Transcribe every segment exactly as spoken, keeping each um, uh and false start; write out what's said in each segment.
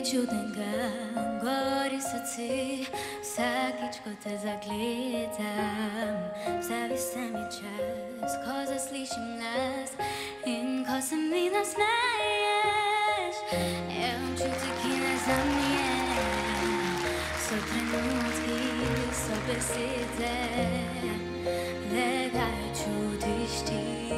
čudnega gori srci, vsakič, ko te zagledam, stavi se mi čas, ko zaslišim glas in ko se mi nasmeješ. Je občutek, ki ne zamijem, so trenutki, so besede, le ga jo čutiš ti.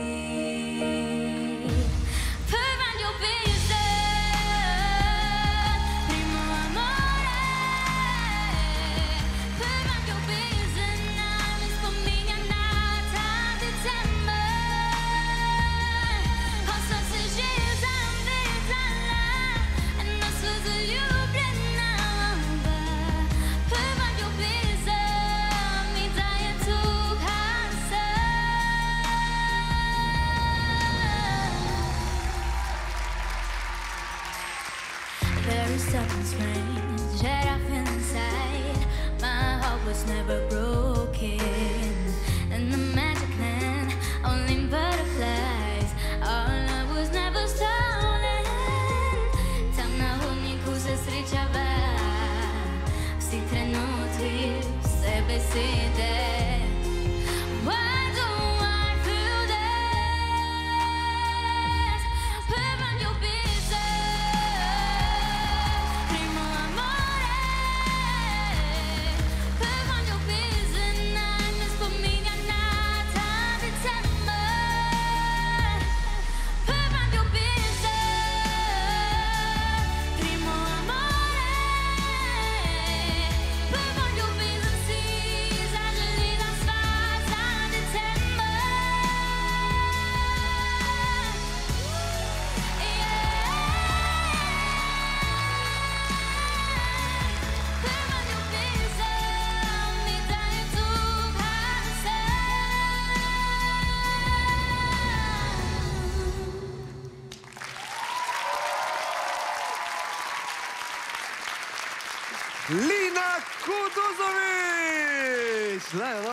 There is something strange that I feel inside. My heart was never broken. In the magic land, only butterflies. Our love was never stolen. Tam na hodniku se srečava, vsi trenutki, vse besede. Lina Kuduzović!